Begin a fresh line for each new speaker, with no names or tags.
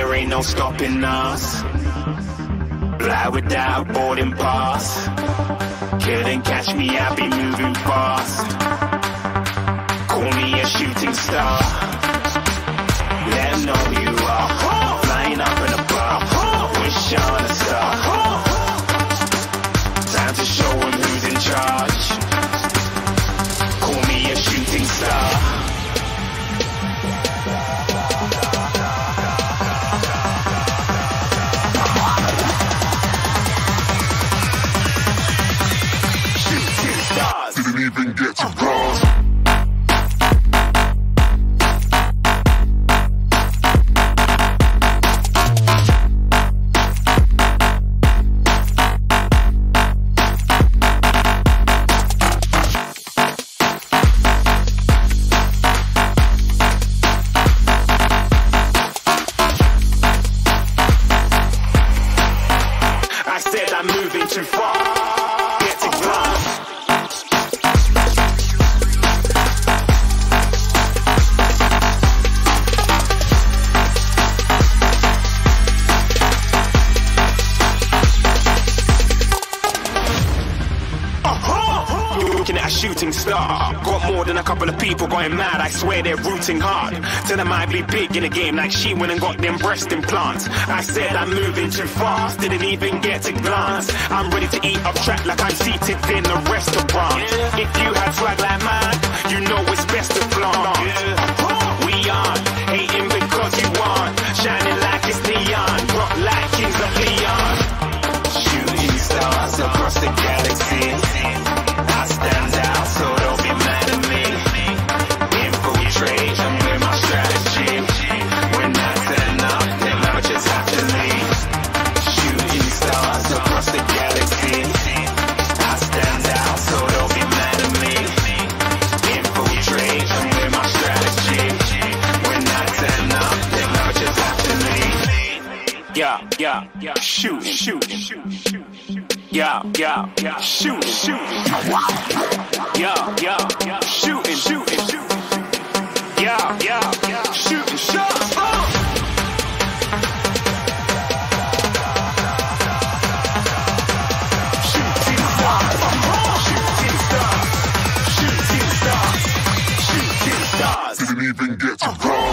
there ain't no stopping us. Fly without a boarding pass. Couldn't catch me, I'll be moving fast. Call me a shooting star. Let 'em know who you are. Flying up in a bar. Wish on a star. Time to show 'em who's in charge. Call me a shooting star.
Didn't even get to cross.
I said I'm moving too far. Get to glass. Looking at a shooting star. Got more than a couple of people going mad. I swear they're rooting hard. Tell them I be big in the game like she went and got them breast implants. I said I'm moving too fast. Didn't even get to glance. I'm ready to eat up track like I'm seated in a restaurant. If you had swag like mine, you know it's best to flaunt. We aren't hating because you aren't. Shining like it's neon. Rock like kings of Leon. Shooting stars across the galaxy. I stand out, so don't be mad at me. Infiltrate, I'm with my strategy. When I turn up, then I just have to leave. Shooting stars across the galaxy. I stand out, so don't be mad at me. Infiltrate, I'm with my strategy. When I turn up, then I just have to leave. Yeah, shooting. Yeah, shooting. Yeah, shooting. Yeah, shooting shots.
Didn't even get to cross.